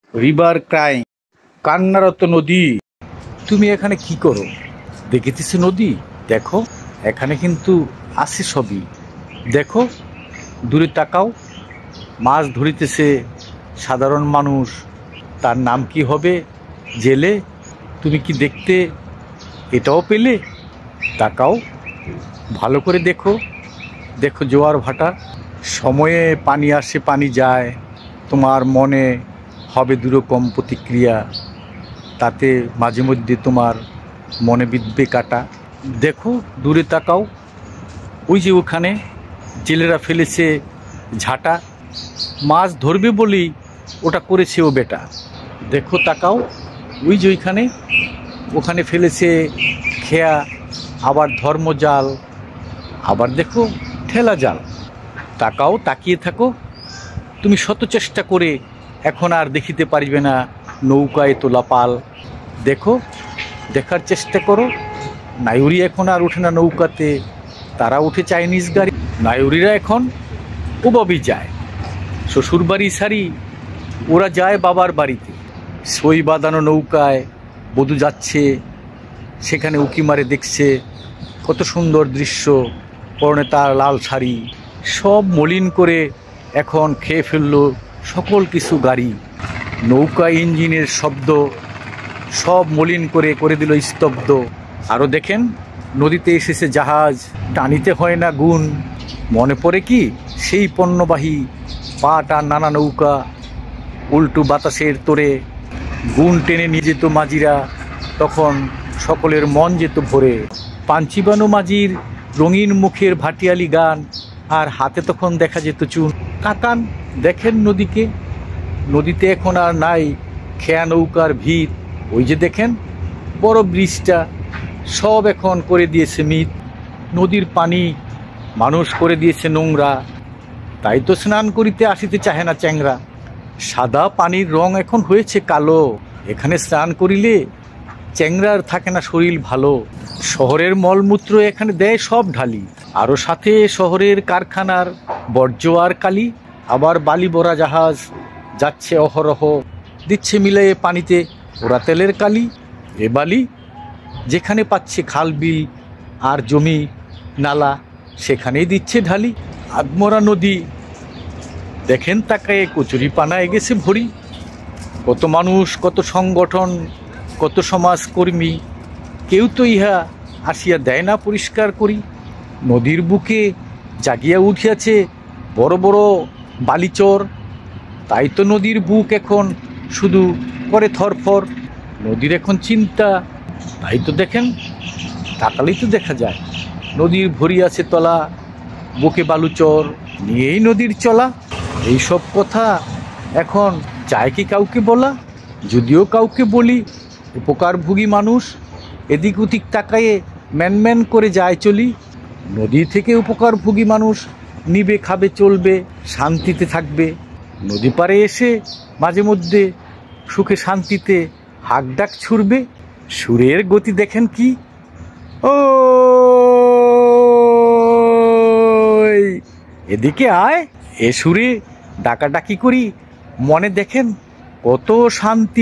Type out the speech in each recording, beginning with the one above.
River crying, কান্নারত নদী। তুমি এখানে কি করো? দেখিতেছি নদী, দেখো এখানে কিন্তু আছে সবই। দেখো দূরে তাকাও, মাছ ধরিতেছে সাধারণ মানুষ। তার নাম কি হবে? জেলে। তুমি কি দেখতে এটাও পেলে? তাকাও, ভালো করে দেখো। দেখো জোয়ার ভাটা, সময়ে পানি আসে পানি যায়, তোমার মনে হবে দুরকম প্রতিক্রিয়া। তাতে মাঝে মধ্যে তোমার মনে বিঁধবে কাটা। দেখো দূরে তাকাও, ওই যে ওখানে জেলেরা ফেলেছে ঝাঁটা, মাছ ধরবে বলেই ওটা করেছে ও বেটা। দেখো তাকাও, ওই যে ওখানে ফেলেছে খেয়া, আবার ধর্মজাল, আবার দেখো ঠেলা জাল। তাকাও, তাকিয়ে থাকো। তুমি শত চেষ্টা করে এখন আর দেখিতে পারিবে না নৌকায় তোলা পাল। দেখো, দেখার চেষ্টা করো। নায়ুরি এখন আর ওঠে না নৌকাতে, তারা উঠে চাইনিজ গাড়ি। নায়ুরিরা এখন ওভাবেই যায়, শ্বশুর বাড়ি সারি ওরা যায় বাবার বাড়িতে। সই বাঁধানো নৌকায় বধূ যাচ্ছে, সেখানে উকি মারে দেখছে কত সুন্দর দৃশ্য। পরনে তার লাল শাড়ি, সব মলিন করে এখন খেয়ে ফেললো সকল কিছু গাড়ি। নৌকা ইঞ্জিনের শব্দ সব মলিন করে দিল স্তব্ধ। আরও দেখেন, নদীতে এসেছে জাহাজ, টানিতে হয় না গুণ। মনে পড়ে কি সেই পণ্যবাহী পাটা নানা নৌকা, উল্টো বাতাসের তোরে গুণ টেনে নিয়ে যেত মাঝিরা, তখন সকলের মন যেত ভরে। পাঞ্চিবানো মাঝির রঙিন মুখের ভাটিয়ালি গান, আর হাতে তখন দেখা যেত চুন। কাকান দেখেন নদীকে, নদীতে এখন আর নাই খেয়া নৌকার ভিড়। ওই যে দেখেন বড় ব্রিজটা, সব এখন করে দিয়েছে মিট। নদীর পানি মানুষ করে দিয়েছে নোংরা, তাই তো স্নান করিতে আসিতে চাহে না চ্যাংরা। সাদা পানির রং এখন হয়েছে কালো, এখানে স্নান করিলে চ্যাংরার থাকে না শরীর ভালো। শহরের মলমূত্র এখানে দেয় সব ঢালি, আরও সাথে শহরের কারখানার বর্জ্য আর কালি। আবার বালি ভরা জাহাজ যাচ্ছে অহরহ, দিচ্ছে মিলিয়ে পানিতে ওরা তেলের কালি। এ বালি যেখানে পাচ্ছে খাল বিল আর জমি নালা, সেখানেই দিচ্ছে ঢালি। আদমরা নদী দেখেন তাকায়ে কচুরি পানায় গেছে ভরি। কত মানুষ, কত সংগঠন, কত সমাজকর্মী, কেউ তো ইহা আসিয়া দেয় না পরিষ্কার করি। নদীর বুকে জাগিয়া উঠিয়াছে বড় বড় বালিচর, তাই তো নদীর বুক এখন শুধু করে থরফর। নদীর এখন চিন্তা, তাই তো দেখেন, তাকালেই তো দেখা যায় নদীর ভরি আছে তলা, বুকে বালুচর নিয়েই নদীর চলা। এইসব কথা এখন চায় কি কাউকে বলা? যদিও কাউকে বলি, উপকারভোগী মানুষ এদিক ওদিক তাকায়ে ম্যান করে যায় চলি। নদী থেকে উপকারভোগী মানুষ নিবে, খাবে, চলবে, শান্তিতে থাকবে। নদী পাড়ে এসে মাঝে মধ্যে সুখে শান্তিতে হাক ডাক ছুড়বে। সুরের গতি দেখেন কি, ও এদিকে আয়। এ সুরে ডাকাডাকি করি, মনে দেখেন কত শান্তি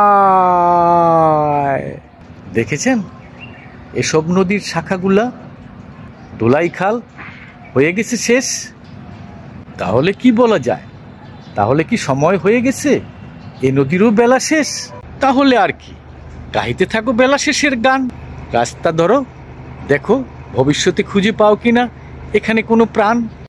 পায়। দেখেছেন এসব নদীর শাখাগুলা? দোলাই খাল হয়ে গেছে শেষ। তাহলে কি বলা যায়? তাহলে কি সময় হয়ে গেছে এ নদীরও বেলা শেষ? তাহলে আর কি, গাইতে থাকো বেলা শেষের গান। রাস্তা ধরো, দেখো ভবিষ্যতে খুঁজে পাও কিনা এখানে কোনো প্রাণ।